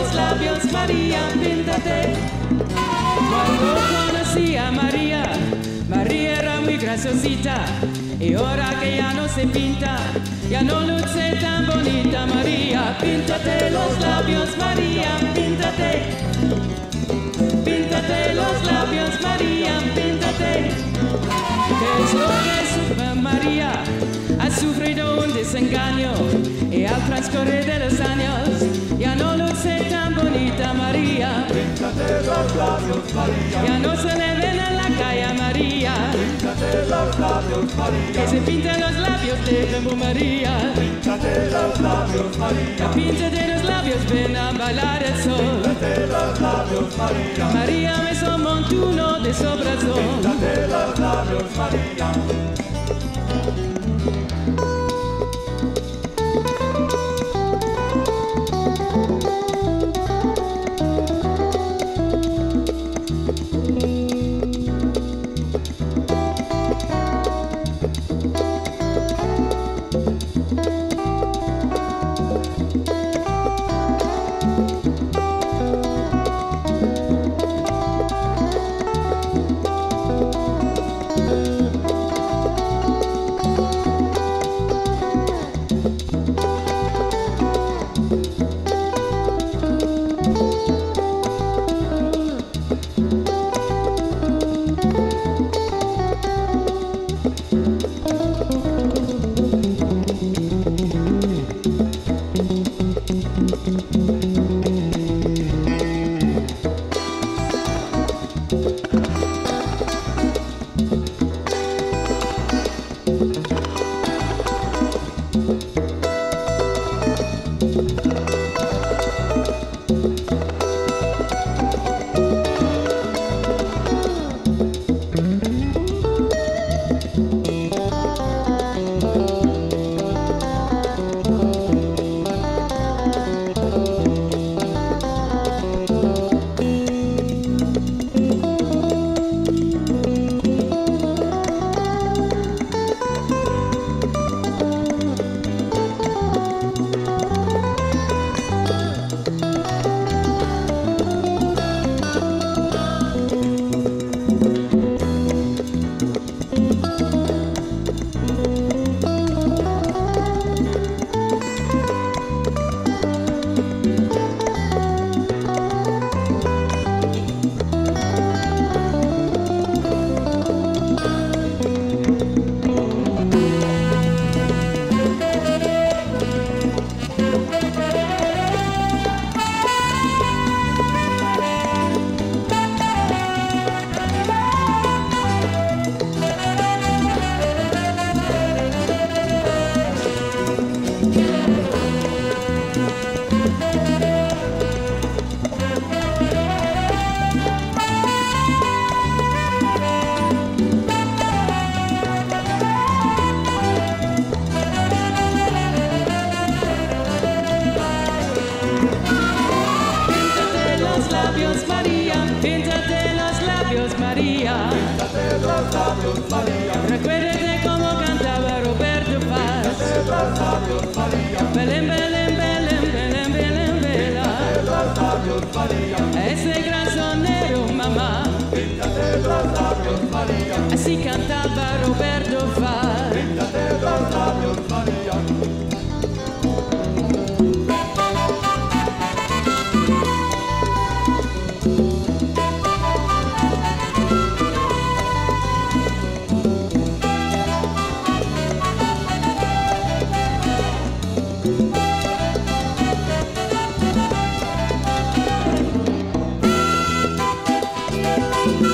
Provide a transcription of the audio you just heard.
los labios, María, píntate. Cuando conocí a María, María era muy graciosita. Y ahora que ya no se pinta, ya no luce tan bonita. María, píntate los labios, María, píntate. Píntate los labios, María, píntate. ¿Qué es lo que sufre María? Ha sufrido un desengaño y al transcurrir de los años ya no luce tan bonita. María, Píntate los labios, María. ya no se le ven en la calle. María, Píntate los labios, María. que se pinten los labios de como María. Píntate los labios, María. Píntate los labios, ven a bailar el sol. Píntate los labios, María. María me son montuno de sobrazón. Píntate los labios, María. Píntate los labios, María. Recuérdate cómo cantaba Roberto Paz. Píntate los labios, María. Belén, Belén, Belén, Belén, Belén, Belén. Píntate los labios, María. Ese gran sonero, mamá. Píntate los labios, María. Así cantaba Roberto Paz. Píntate los labios, María. Thank you.